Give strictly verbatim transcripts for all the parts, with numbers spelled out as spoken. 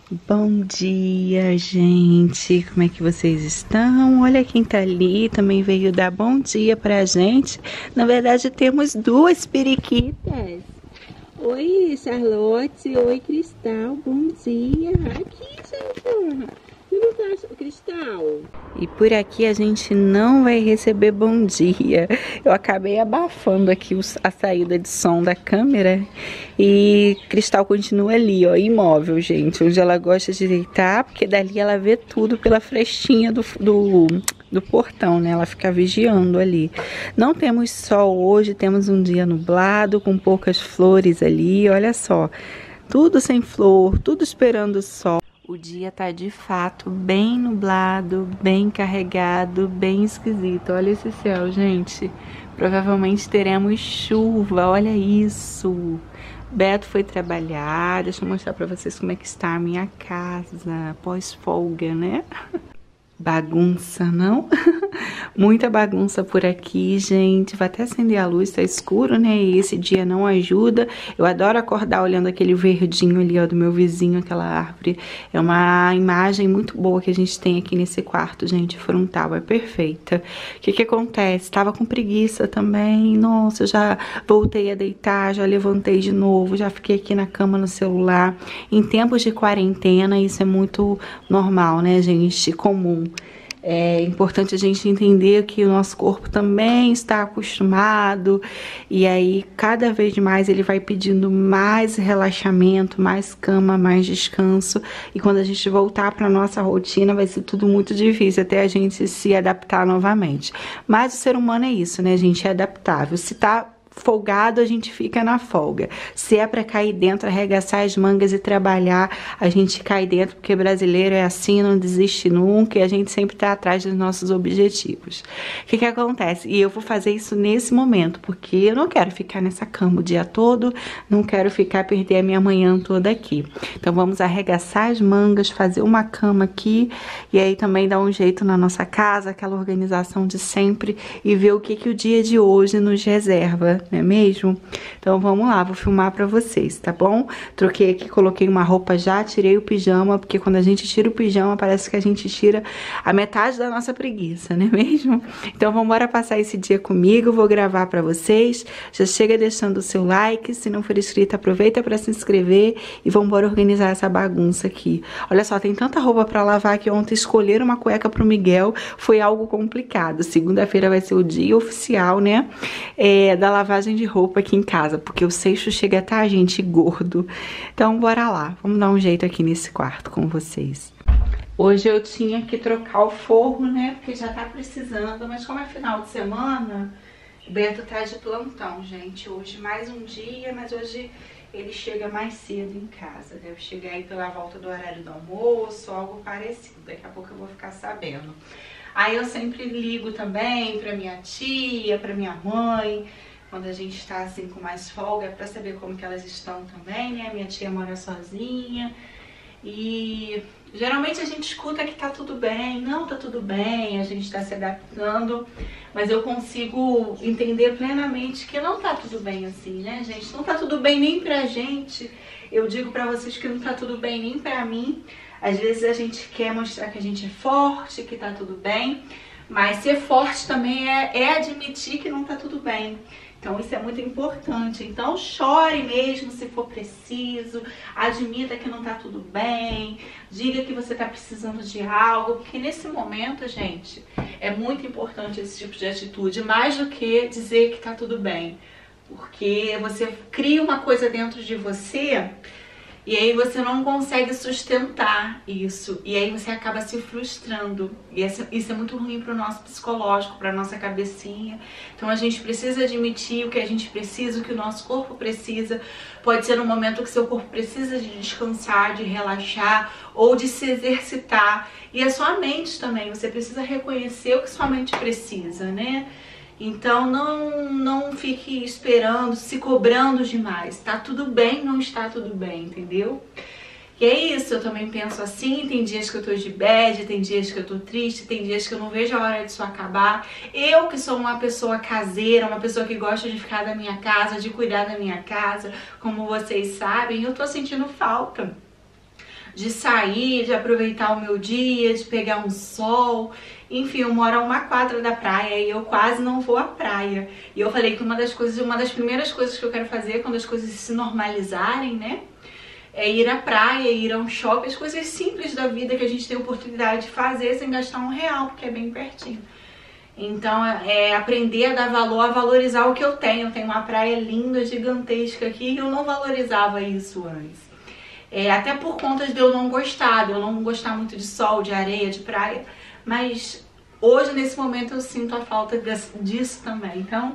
Bom dia, gente. Como é que vocês estão? Olha quem tá ali, também veio dar bom dia pra gente. Na verdade, temos duas periquitas. Oi, Charlotte. Oi, Cristal. Bom dia. Aqui, gente. Cristal. E por aqui a gente não vai receber bom dia. Eu acabei abafando aqui a saída de som da câmera e Cristal continua ali, ó, imóvel, gente, onde ela gosta de deitar, porque dali ela vê tudo pela frestinha do, do, do portão, né? Ela fica vigiando ali. Não temos sol hoje, temos um dia nublado com poucas flores ali, olha só. Tudo sem flor, tudo esperando o sol. O dia tá de fato bem nublado, bem carregado, bem esquisito. Olha esse céu, gente. Provavelmente teremos chuva, olha isso. Beto foi trabalhar, deixa eu mostrar pra vocês como é que está a minha casa pós-folga, né? Bagunça, não? Muita bagunça por aqui, gente. Vai até acender a luz, tá escuro, né? E esse dia não ajuda. Eu adoro acordar olhando aquele verdinho ali, ó, do meu vizinho, aquela árvore. É uma imagem muito boa que a gente tem aqui nesse quarto, gente, frontal. É perfeita. O que que acontece? Tava com preguiça também. Nossa, eu já voltei a deitar, já levantei de novo, já fiquei aqui na cama no celular. Em tempos de quarentena, isso é muito normal, né, gente? Comum. É importante a gente entender que o nosso corpo também está acostumado e aí cada vez mais ele vai pedindo mais relaxamento, mais cama, mais descanso, e quando a gente voltar para nossa rotina vai ser tudo muito difícil até a gente se adaptar novamente. Mas o ser humano é isso, né, gente? É adaptável. Se tá folgado, a gente fica na folga. Se é pra cair dentro, arregaçar as mangas e trabalhar, a gente cai dentro, porque brasileiro é assim, não desiste nunca e a gente sempre tá atrás dos nossos objetivos. O que que acontece? E eu vou fazer isso nesse momento, porque eu não quero ficar nessa cama o dia todo, não quero ficar, perder a minha manhã toda aqui. Então vamos arregaçar as mangas, fazer uma cama aqui e aí também dar um jeito na nossa casa, aquela organização de sempre e ver o que que o dia de hoje nos reserva, não é mesmo? Então vamos lá, vou filmar pra vocês, tá bom? Troquei aqui, coloquei uma roupa já, tirei o pijama, porque quando a gente tira o pijama, parece que a gente tira a metade da nossa preguiça, não é mesmo? Então vamos embora passar esse dia comigo, vou gravar pra vocês. Já chega deixando o seu like, se não for inscrito, aproveita pra se inscrever e vamos embora organizar essa bagunça aqui. Olha só, tem tanta roupa pra lavar que ontem escolher uma cueca pro Miguel foi algo complicado. Segunda-feira vai ser o dia oficial, né, é, da lavagem de roupa aqui em casa, porque o seixo chega até a gente gordo. Então bora lá, vamos dar um jeito aqui nesse quarto com vocês. Hoje eu tinha que trocar o forro, né, porque já tá precisando, mas como é final de semana, o Beto tá de plantão, gente. Hoje mais um dia, mas hoje ele chega mais cedo em casa. Deve chegar aí pela volta do horário do almoço, algo parecido. Daqui a pouco eu vou ficar sabendo. Aí eu sempre ligo também pra minha tia, pra minha mãe, quando a gente tá assim com mais folga, pra saber como que elas estão também, né? Minha tia mora sozinha e geralmente a gente escuta que tá tudo bem. Não, tá tudo bem, a gente tá se adaptando, mas eu consigo entender plenamente que não tá tudo bem assim, né, gente? Não tá tudo bem nem pra gente. Eu digo pra vocês que não tá tudo bem nem pra mim. Às vezes a gente quer mostrar que a gente é forte, que tá tudo bem, mas ser forte também é, é admitir que não tá tudo bem. Então isso é muito importante. Então chore mesmo se for preciso, admita que não tá tudo bem, diga que você tá precisando de algo, porque nesse momento, gente, é muito importante esse tipo de atitude, mais do que dizer que tá tudo bem. Porque você cria uma coisa dentro de você e aí você não consegue sustentar isso. E aí você acaba se frustrando. E isso é muito ruim para o nosso psicológico, para a nossa cabecinha. Então a gente precisa admitir o que a gente precisa, o que o nosso corpo precisa. Pode ser um momento que seu corpo precisa de descansar, de relaxar ou de se exercitar. E a sua mente também. Você precisa reconhecer o que sua mente precisa, né? Então não, não fique esperando, se cobrando demais. Tá tudo bem, não está tudo bem, entendeu? E é isso, eu também penso assim. Tem dias que eu tô de bad, tem dias que eu tô triste, tem dias que eu não vejo a hora disso acabar. Eu que sou uma pessoa caseira, uma pessoa que gosta de ficar da minha casa, de cuidar da minha casa, como vocês sabem, eu tô sentindo falta de sair, de aproveitar o meu dia, de pegar um sol. Enfim, eu moro a uma quadra da praia e eu quase não vou à praia. E eu falei que uma das coisas, uma das primeiras coisas que eu quero fazer quando as coisas se normalizarem, né, é ir à praia, ir a um shopping, as coisas simples da vida que a gente tem oportunidade de fazer sem gastar um real, porque é bem pertinho. Então, é aprender a dar valor, a valorizar o que eu tenho. Eu tenho uma praia linda, gigantesca aqui, e eu não valorizava isso antes. É, até por conta de eu não gostar, de eu não gostar muito de sol, de areia, de praia. Mas hoje, nesse momento, eu sinto a falta desse, disso também. Então,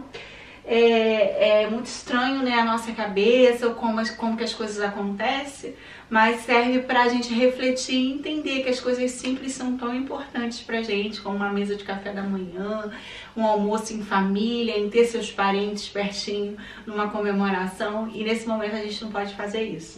é, é muito estranho, né, a nossa cabeça, como, as, como que as coisas acontecem. Mas serve pra gente refletir e entender que as coisas simples são tão importantes pra gente, como uma mesa de café da manhã, um almoço em família, em ter seus parentes pertinho numa comemoração, e nesse momento a gente não pode fazer isso.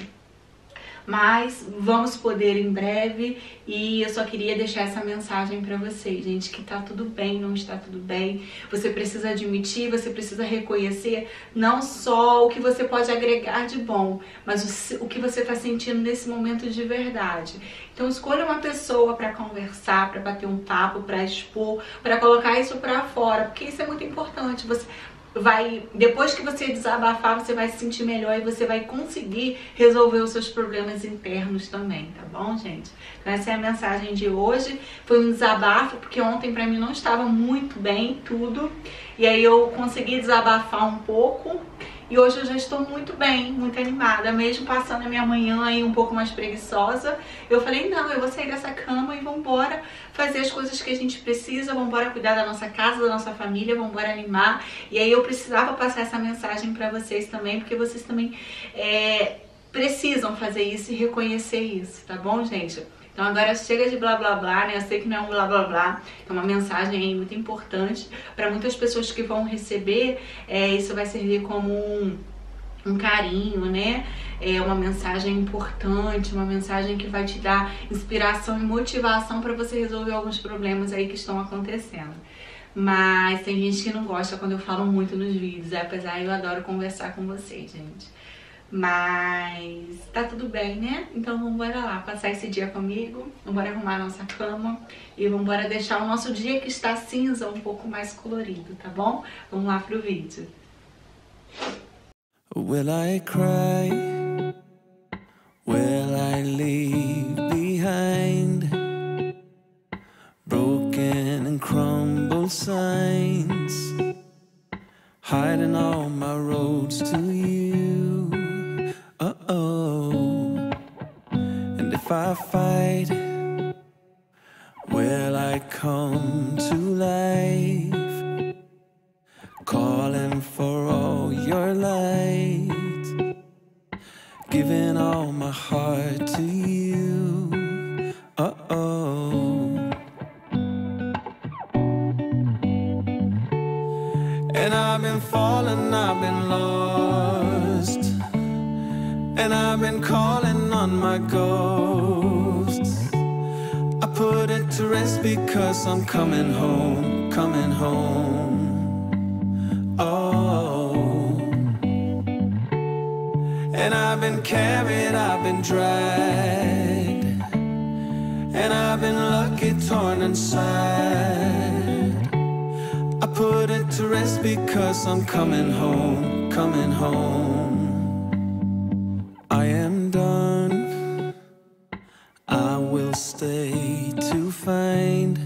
Mas vamos poder em breve, e eu só queria deixar essa mensagem pra vocês, gente, que tá tudo bem, não está tudo bem. Você precisa admitir, você precisa reconhecer não só o que você pode agregar de bom, mas o, o que você tá sentindo nesse momento de verdade. Então escolha uma pessoa pra conversar, pra bater um papo, pra expor, pra colocar isso pra fora, porque isso é muito importante. Você vai, depois que você desabafar, você vai se sentir melhor e você vai conseguir resolver os seus problemas internos também, tá bom, gente? Então essa é a mensagem de hoje. Foi um desabafo, porque ontem pra mim não estava muito bem tudo, e aí eu consegui desabafar um pouco, e hoje eu já estou muito bem, muito animada, mesmo passando a minha manhã aí um pouco mais preguiçosa. Eu falei, não, eu vou sair dessa cama e vambora fazer as coisas que a gente precisa, vambora cuidar da nossa casa, da nossa família, vambora animar. E aí eu precisava passar essa mensagem pra vocês também, porque vocês também é, precisam fazer isso e reconhecer isso, tá bom, gente? Então agora chega de blá blá blá, né? Eu sei que não é um blá blá blá, é uma mensagem aí muito importante para muitas pessoas que vão receber. É, isso vai servir como um, um carinho, né? É uma mensagem importante, uma mensagem que vai te dar inspiração e motivação para você resolver alguns problemas aí que estão acontecendo. Mas tem gente que não gosta quando eu falo muito nos vídeos, apesar eu adoro conversar com vocês, gente. Mas tá tudo bem, né? Então vamos lá, passar esse dia comigo, vamos arrumar a nossa cama e vamos deixar o nosso dia que está cinza um pouco mais colorido, tá bom? Vamos lá pro vídeo. Will I cry? Will I leave behind broken and crumbled signs, hiding all my roads to you? Uh-oh. And if I fight, will I come to life, calling for all your light, giving all my heart to you? Uh-oh. And I've been falling, I've been lost, and I've been calling on my ghosts. I put it to rest because I'm coming home, coming home. Oh. And I've been carried, I've been dragged, and I've been lucky, torn inside. I put it to rest because I'm coming home, coming home. I am done, I will stay to find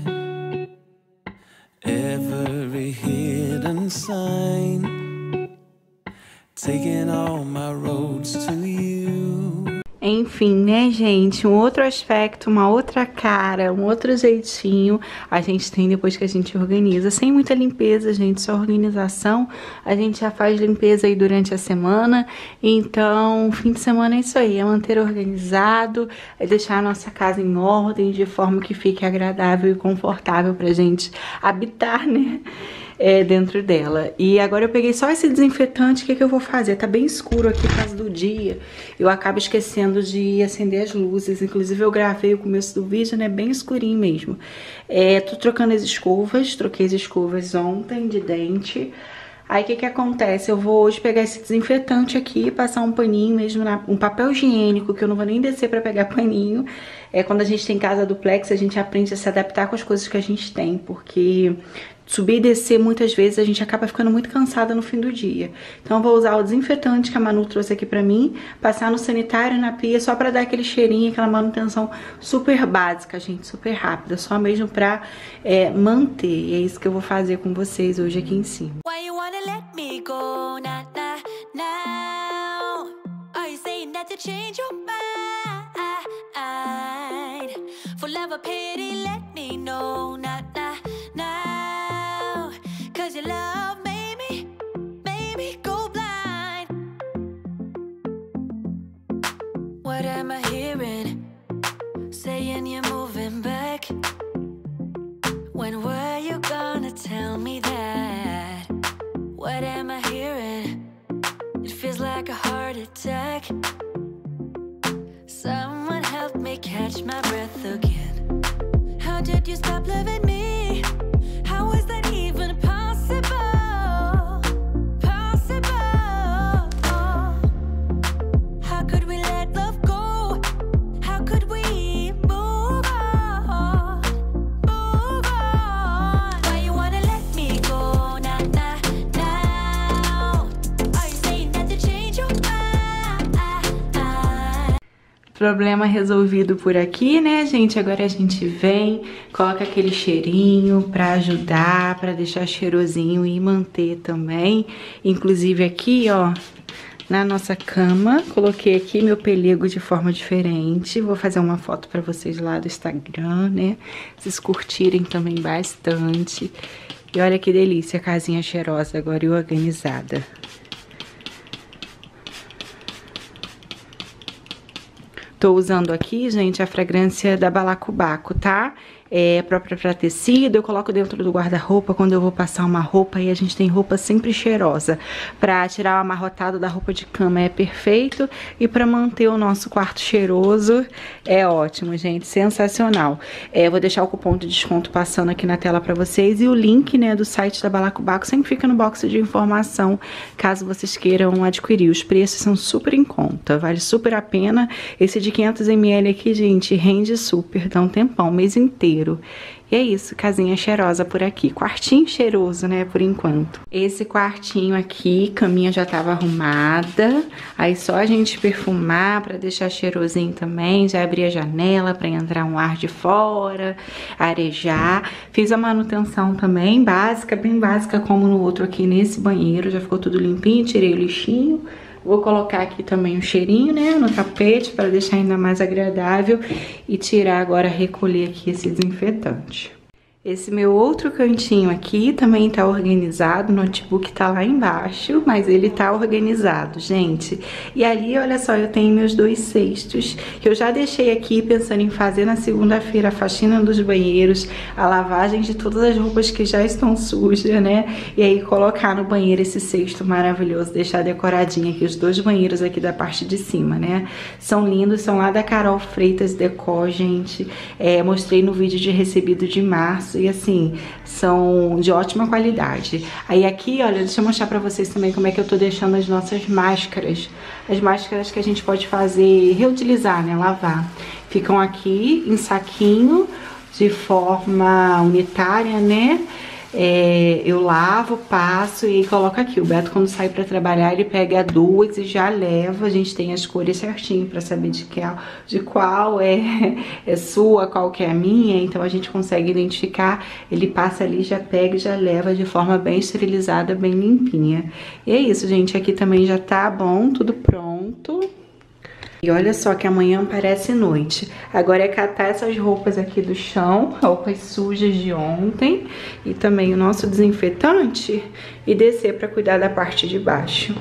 every hidden sign, taking all my roads to you. Enfim, né, gente? Um outro aspecto, uma outra cara, um outro jeitinho a gente tem depois que a gente organiza. Sem muita limpeza, gente, só organização. A gente já faz limpeza aí durante a semana. Então, fim de semana é isso aí, é manter organizado, é deixar a nossa casa em ordem, de forma que fique agradável e confortável pra gente habitar, né? É, dentro dela. E agora eu peguei só esse desinfetante. O que, que eu vou fazer? Tá bem escuro aqui por causa do dia. Eu acabo esquecendo de acender as luzes. Inclusive eu gravei o começo do vídeo, né? Bem escurinho mesmo. É, tô trocando as escovas. Troquei as escovas ontem de dente. Aí o que que acontece? Eu vou hoje pegar esse desinfetante aqui, passar um paninho mesmo, na, um papel higiênico, que eu não vou nem descer pra pegar paninho. É, quando a gente tem casa duplex, a gente aprende a se adaptar com as coisas que a gente tem, porque subir e descer muitas vezes a gente acaba ficando muito cansada no fim do dia. Então eu vou usar o desinfetante que a Manu trouxe aqui pra mim, passar no sanitário, na pia, só pra dar aquele cheirinho, aquela manutenção super básica, gente, super rápida, só mesmo pra é, manter. E é isso que eu vou fazer com vocês hoje aqui em cima. Why you wanna let me go now, now? Are you saying that to change your mind? For love or pity, let me know now, now. Cause your love made me, made me go blind. What am I hearing? Saying you're moving back. When were you gonna tell me that? What am I hearing? It feels like a heart attack. Someone help me catch my breath again. How did you stop loving me? How is that even possible? Possible. How could we let love go? How could we move on? Move on. Why you wanna let me go now, now, now? Are you saying that to change your mind? Problema resolvido por aqui, né, gente? Agora a gente vem, coloca aquele cheirinho pra ajudar, pra deixar cheirosinho e manter também. Inclusive aqui, ó, na nossa cama, coloquei aqui meu pelego de forma diferente. Vou fazer uma foto pra vocês lá do Instagram, né? Vocês curtirem também bastante. E olha que delícia, a casinha cheirosa agora e organizada. Tô usando aqui, gente, a fragrância da Balacobaco, tá? É própria pra tecido, eu coloco dentro do guarda-roupa quando eu vou passar uma roupa e a gente tem roupa sempre cheirosa. Pra tirar o amarrotado da roupa de cama é perfeito e pra manter o nosso quarto cheiroso é ótimo, gente, sensacional. É, vou deixar o cupom de desconto passando aqui na tela pra vocês e o link, né, do site da Balacobaco sempre fica no box de informação, caso vocês queiram adquirir. Os preços são super em conta, vale super a pena. Esse de quinhentos mililitros aqui, gente, rende super, dá um tempão, um mês inteiro. E é isso, casinha cheirosa por aqui. Quartinho cheiroso, né, por enquanto. Esse quartinho aqui, caminha já tava arrumada. Aí só a gente perfumar pra deixar cheirosinho também. Já abri a janela pra entrar um ar de fora, arejar. Fiz a manutenção também, básica, bem básica, como no outro aqui nesse banheiro. Já ficou tudo limpinho, tirei o lixinho. Vou colocar aqui também um cheirinho, né, no tapete para deixar ainda mais agradável e tirar agora, recolher aqui esse desinfetante. Esse meu outro cantinho aqui também tá organizado, o notebook tá lá embaixo, mas ele tá organizado, gente. E ali, olha só, eu tenho meus dois cestos, que eu já deixei aqui pensando em fazer na segunda-feira a faxina dos banheiros, a lavagem de todas as roupas que já estão sujas, né? E aí colocar no banheiro esse cesto maravilhoso, deixar decoradinho aqui os dois banheiros aqui da parte de cima, né? São lindos, são lá da Carol Freitas Decor, gente. É, mostrei no vídeo de recebido de março. E assim, são de ótima qualidade. Aí aqui, olha, deixa eu mostrar pra vocês também como é que eu tô deixando as nossas máscaras. As máscaras que a gente pode fazer, reutilizar, né, lavar. Ficam aqui em saquinho, de forma unitária, né? É, eu lavo, passo e coloco aqui. O Beto, quando sai pra trabalhar, ele pega duas e já leva. A gente tem as cores certinho pra saber de, que, de qual é, é sua, qual que é a minha. Então a gente consegue identificar. Ele passa ali, já pega e já leva de forma bem esterilizada, bem limpinha. E é isso, gente. Aqui também já tá bom, tudo pronto. E olha só que amanhã parece noite. Agora é catar essas roupas aqui do chão, roupas sujas de ontem, e também o nosso desinfetante, e descer para cuidar da parte de baixo.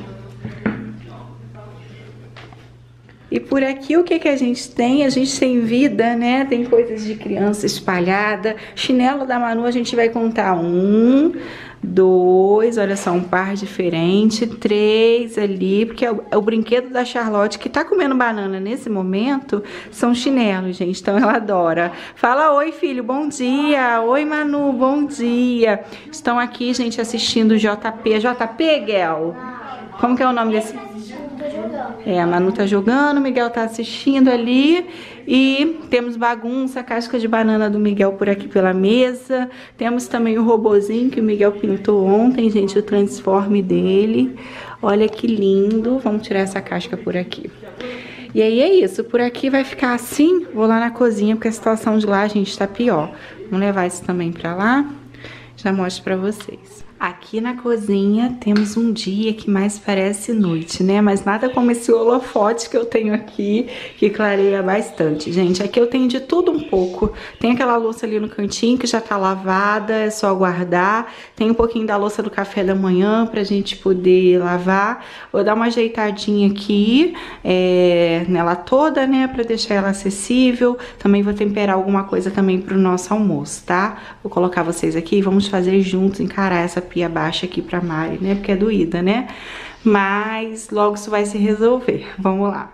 E por aqui o que que a gente tem? A gente tem vida, né? Tem coisas de criança espalhada. Chinelo da Manu a gente vai contar um, dois, olha só, um par diferente, três ali, porque é o, é o brinquedo da Charlotte que tá comendo banana nesse momento, são chinelos, gente, então ela adora. Fala oi, filho, bom dia, oi, Manu, bom dia. Estão aqui, gente, assistindo o J P. J P, Guel? Como que é o nome desse? É, a Manu tá jogando, o Miguel tá assistindo ali. E temos bagunça, casca de banana do Miguel por aqui pela mesa. Temos também o robozinho que o Miguel pintou ontem, gente, o transforme dele. Olha que lindo. Vamos tirar essa casca por aqui. E aí é isso, por aqui vai ficar assim. Vou lá na cozinha, porque a situação de lá, gente, tá pior. Vamos levar isso também pra lá. Já mostro pra vocês. Aqui na cozinha temos um dia que mais parece noite, né? Mas nada como esse holofote que eu tenho aqui, que clareia bastante. Gente, aqui eu tenho de tudo um pouco. Tem aquela louça ali no cantinho que já tá lavada, é só guardar. Tem um pouquinho da louça do café da manhã pra gente poder lavar. Vou dar uma ajeitadinha aqui é, nela toda, né? Pra deixar ela acessível. Também vou temperar alguma coisa também pro nosso almoço, tá? Vou colocar vocês aqui e vamos fazer juntos, encarar essa pia baixa aqui pra Mari, né? Porque é doída, né? Mas logo isso vai se resolver. Vamos lá.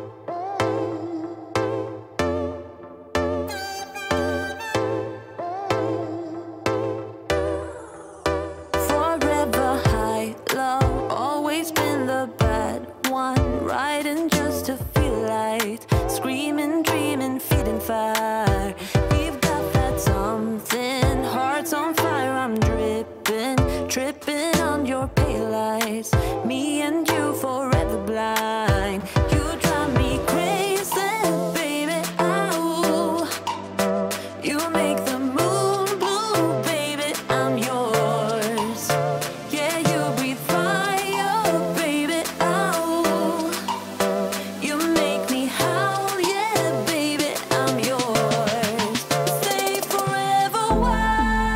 Tripping on your pale lights, me and you forever blind. You drive me crazy, baby. Oh, you make the moon blue, baby. I'm yours. Yeah, you breathe fire, baby. Oh, you make me howl, yeah, baby. I'm yours. Stay forever wild.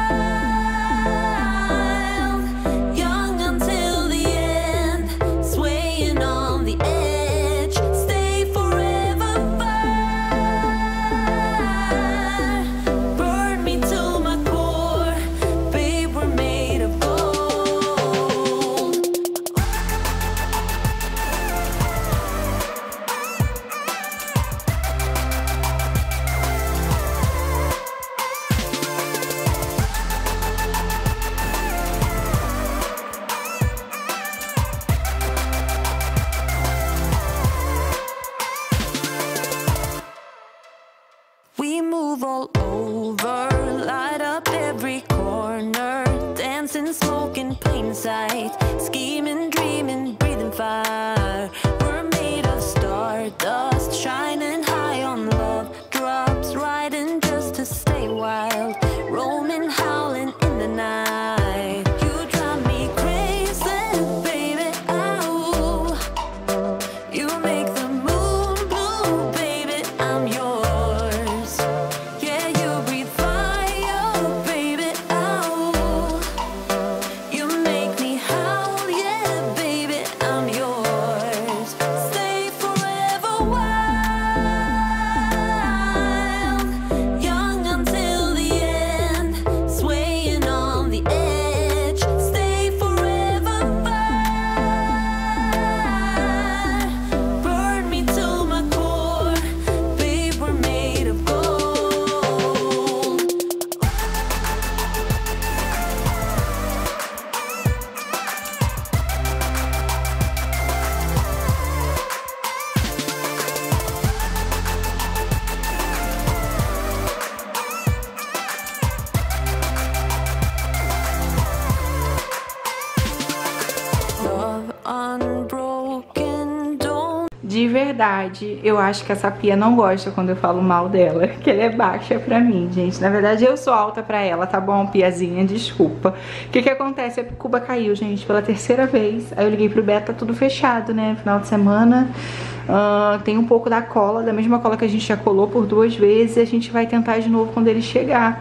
We move all over, light up every corner, dancing, smoking, plain sight, scheming, dreaming, breathing fire. We're made of stardust, shining high on love drops, riding just to stay wild, roaming, howling in the night. You drive me crazy, baby. Oh, you make the moon blue, baby. I'm yours. De verdade, eu acho que essa pia não gosta quando eu falo mal dela, que ela é baixa pra mim, gente. Na verdade, eu sou alta pra ela, tá bom, piazinha? Desculpa. O que que acontece? A Cuba caiu, gente, pela terceira vez. Aí eu liguei pro Beto, tá tudo fechado, né? Final de semana. Uh, tem um pouco da cola, da mesma cola que a gente já colou por duas vezes. E a gente vai tentar de novo quando ele chegar.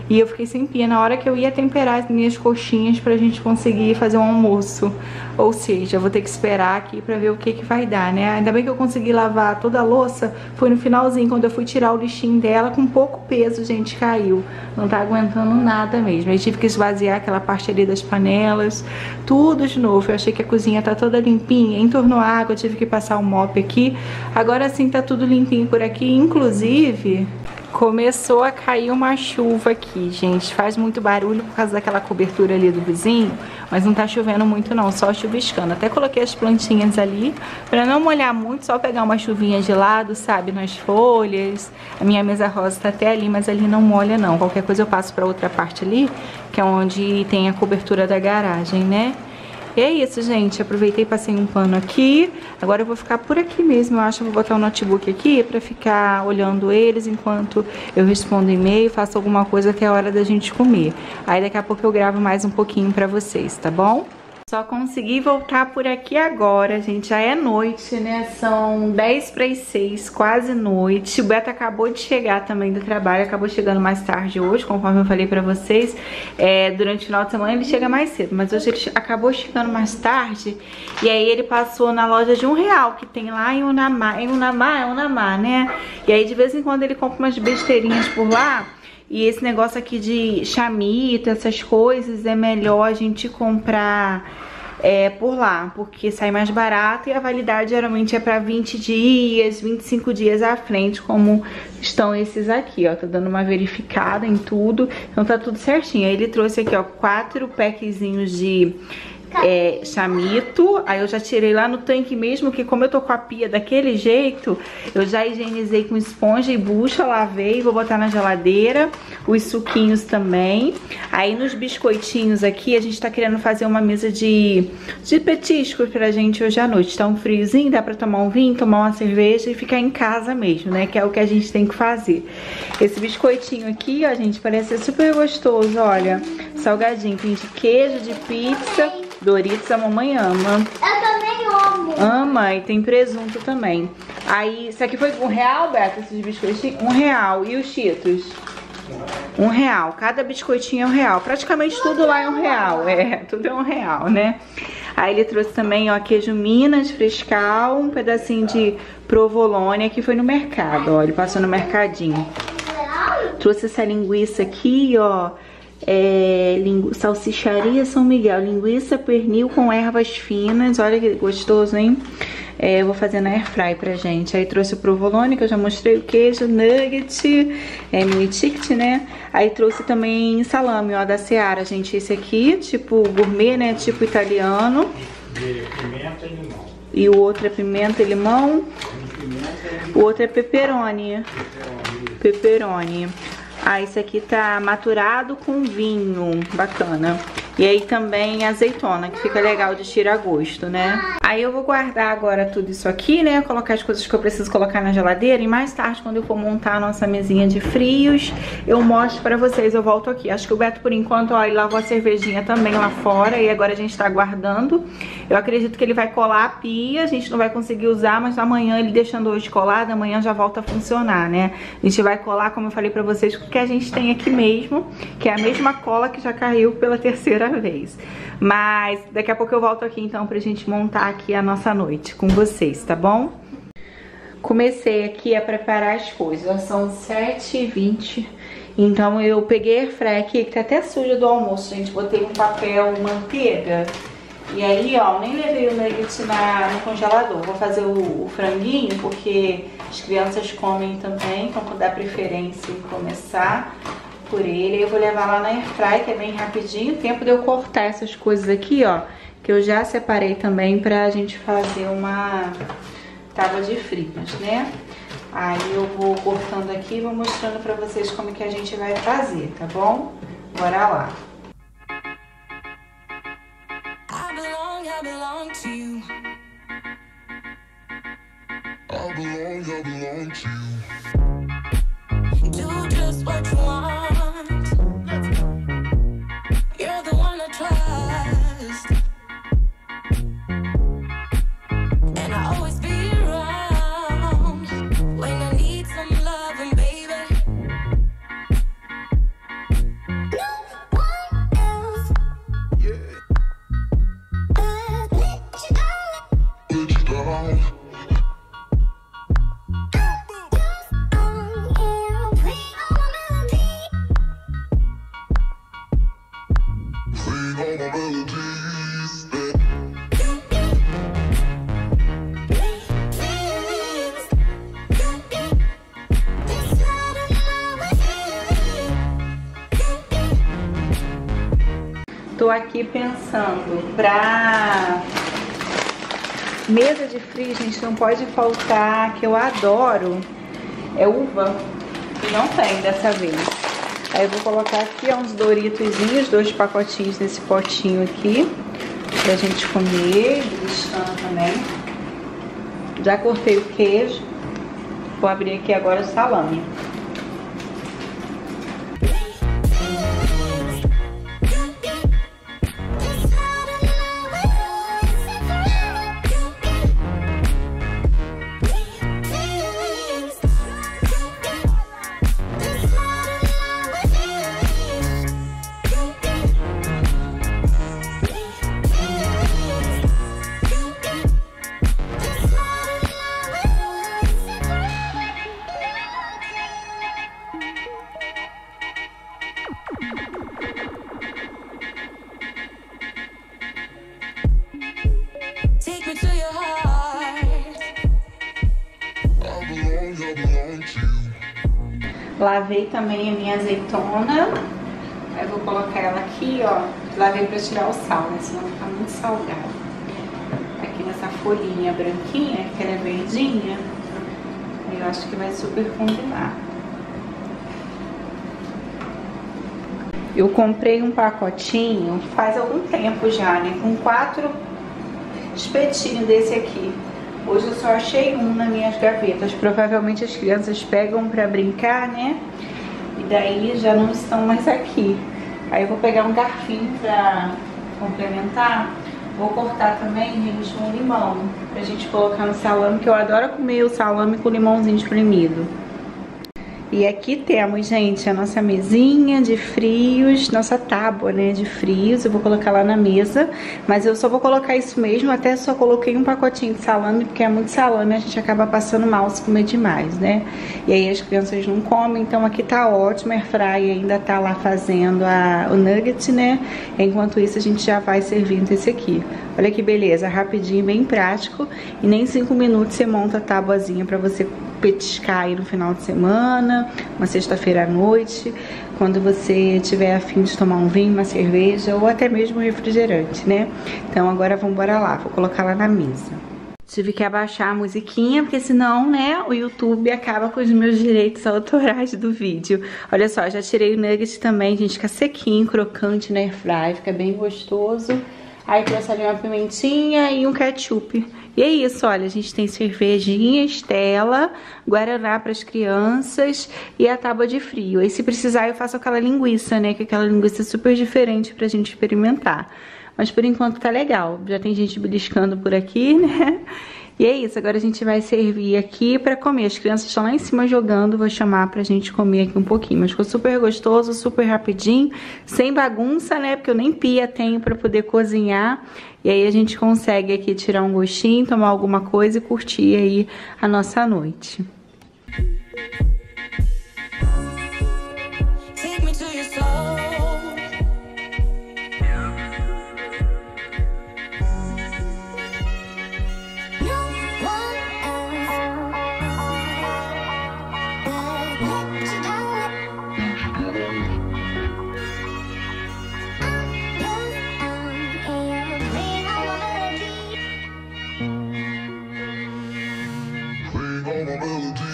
E eu fiquei sem pia na hora que eu ia temperar as minhas coxinhas pra gente conseguir fazer um almoço. Ou seja, eu vou ter que esperar aqui pra ver o que que vai dar, né? Ainda bem que eu consegui lavar toda a louça. Foi no finalzinho, quando eu fui tirar o lixinho dela, com pouco peso, gente, caiu. Não tá aguentando nada mesmo. Aí tive que esvaziar aquela parte ali das panelas. Tudo de novo. Eu achei que a cozinha tá toda limpinha. Entornou água, eu tive que passar o mop aqui. Agora sim tá tudo limpinho por aqui. Inclusive... começou a cair uma chuva aqui, gente. Faz muito barulho por causa daquela cobertura ali do vizinho, mas não tá chovendo muito não, só chuviscando. Até coloquei as plantinhas ali pra não molhar muito, só pegar uma chuvinha de lado, sabe, nas folhas. A minha mesa rosa tá até ali, mas ali não molha não. Qualquer coisa eu passo pra outra parte ali, que é onde tem a cobertura da garagem, né? E é isso, gente. Aproveitei e passei um pano aqui. Agora eu vou ficar por aqui mesmo. Eu acho que vou botar o notebook aqui pra ficar olhando eles enquanto eu respondo e-mail, faço alguma coisa que é a hora da gente comer. Aí daqui a pouco eu gravo mais um pouquinho pra vocês, tá bom? Só consegui voltar por aqui agora, gente. Já é noite, né? São dez para as seis, quase noite. O Beto acabou de chegar também do trabalho. Acabou chegando mais tarde hoje, conforme eu falei pra vocês. É, durante o final de semana ele chega mais cedo, mas hoje ele acabou chegando mais tarde. E aí ele passou na loja de um real, que tem lá em Unamá. Em Unamá, é Unamá, né? E aí de vez em quando ele compra umas besteirinhas por lá. E esse negócio aqui de chamito, essas coisas, é melhor a gente comprar é, por lá, porque sai mais barato e a validade geralmente é pra vinte dias, vinte e cinco dias à frente, como estão esses aqui, ó. Tá dando uma verificada em tudo, então tá tudo certinho. Aí ele trouxe aqui, ó, quatro packzinhos de... É, chamito. Aí eu já tirei lá no tanque mesmo, que como eu tô com a pia daquele jeito, eu já higienizei com esponja e bucha, lavei, vou botar na geladeira. Os suquinhos também. Aí nos biscoitinhos aqui, a gente tá querendo fazer uma mesa de, de petiscos pra gente hoje à noite. Tá um friozinho, dá pra tomar um vinho, tomar uma cerveja e ficar em casa mesmo, né? Que é o que a gente tem que fazer. Esse biscoitinho aqui, ó, gente, parece ser super gostoso, olha. Salgadinho, tem de queijo, de pizza. Doritos a mamãe ama. Eu também amo. Ama, e tem presunto também. Aí, isso aqui foi um real, Beto, esses biscoitinhos? Um real. E os Cheetos? Um real. Cada biscoitinho é um real. Praticamente tudo lá é um real. É, tudo é um real, né? Aí ele trouxe também, ó, queijo Minas, frescal, um pedacinho de provolone, que foi no mercado, ó. Ele passou no mercadinho. Trouxe essa linguiça aqui, ó. É, lingu... salsicharia São Miguel, linguiça pernil com ervas finas, olha que gostoso, hein? É, eu vou fazer na airfry pra gente. Aí trouxe o provolone, que eu já mostrei, o queijo, nugget, é, mini ticket, né? Aí trouxe também salame, ó, da Seara, gente. Esse aqui, tipo gourmet, né? Tipo italiano. Pimenta e limão. E o outro é pimenta e limão. O outro é pepperoni. Pepperoni. Ah, esse aqui tá maturado com vinho, bacana. E aí também azeitona, que fica legal de tirar gosto, né? Aí eu vou guardar agora tudo isso aqui, né? Colocar as coisas que eu preciso colocar na geladeira. E mais tarde, quando eu for montar a nossa mesinha de frios, eu mostro pra vocês, eu volto aqui. Acho que o Beto, por enquanto, ó, ele lavou a cervejinha também lá fora. E agora a gente tá aguardando. Eu acredito que ele vai colar a pia. A gente não vai conseguir usar, mas amanhã, ele deixando hoje colado, amanhã já volta a funcionar, né? A gente vai colar, como eu falei pra vocês, o que a gente tem aqui mesmo, que é a mesma cola que já caiu pela terceira vez. Mas daqui a pouco eu volto aqui então pra gente montar aqui a nossa noite com vocês, tá bom? Comecei aqui a preparar as coisas, já são sete e vinte. Então eu peguei a airfryer aqui, que tá até suja do almoço, gente. Botei um papel manteiga. E aí, ó, nem levei o nugget na, no congelador. Vou fazer o, o franguinho, porque as crianças comem também, então vou dar preferência em começar por ele. Eu vou levar lá na airfryer, que é bem rapidinho. Tempo de eu cortar essas coisas aqui, ó, que eu já separei também pra gente fazer uma tábua de fritas, né? Aí eu vou cortando aqui e vou mostrando pra vocês como que a gente vai fazer, tá bom? Bora lá. I belong, I belong to you. I belong, I belong to you. Do just what you want. You're the one I trust. And I always be around when I need some loving, baby. tô aqui pensando pra mesa de frio, gente, não pode faltar, que eu adoro, é uva, e não tem dessa vez. Aí eu vou colocar aqui ó, uns Doritozinhos, dois pacotinhos nesse potinho aqui, pra gente comer, beliscando também. Já cortei o queijo, vou abrir aqui agora o salame. Lavei também a minha azeitona. Aí vou colocar ela aqui, ó. Lavei pra tirar o sal, né? Senão fica muito salgado. Aqui nessa folhinha branquinha, que ela é verdinha. Eu acho que vai super combinar. Eu comprei um pacotinho faz algum tempo já, né? Com quatro espetinhos desse aqui. Hoje eu só achei um nas minhas gavetas. Provavelmente as crianças pegam pra brincar, né? E daí já não estão mais aqui. Aí eu vou pegar um garfinho pra complementar. Vou cortar também, gente, um limão pra gente colocar no salame, que eu adoro comer o salame com limãozinho espremido. E aqui temos, gente, a nossa mesinha de frios, nossa tábua, né, de frios. Eu vou colocar lá na mesa, mas eu só vou colocar isso mesmo, até só coloquei um pacotinho de salame, porque é muito salame, a gente acaba passando mal se comer demais, né? E aí as crianças não comem, então aqui tá ótimo, a airfryer ainda tá lá fazendo a, o nugget, né? Enquanto isso a gente já vai servindo esse aqui. Olha que beleza, rapidinho, bem prático, e nem cinco minutos você monta a tabuazinha pra você petiscar aí no final de semana, uma sexta-feira à noite, quando você tiver a fim de tomar um vinho, uma cerveja ou até mesmo um refrigerante, né? Então agora vamos embora lá, vou colocar lá na mesa. Tive que abaixar a musiquinha, porque senão, né, o YouTube acaba com os meus direitos autorais do vídeo. Olha só, já tirei o nugget também, gente, fica sequinho, crocante na airfryer, fica bem gostoso. Aí trouxe ali uma pimentinha e um ketchup. E é isso, olha, a gente tem cervejinha, Stella, guaraná para as crianças e a tábua de frio. E se precisar eu faço aquela linguiça, né, que é aquela linguiça super diferente pra gente experimentar. Mas por enquanto tá legal, já tem gente beliscando por aqui, né? E é isso, agora a gente vai servir aqui pra comer. As crianças estão lá em cima jogando, vou chamar pra gente comer aqui um pouquinho. Mas ficou super gostoso, super rapidinho, sem bagunça, né? Porque eu nem pia tenho pra poder cozinhar. E aí a gente consegue aqui tirar um gostinho, tomar alguma coisa e curtir aí a nossa noite. Melody.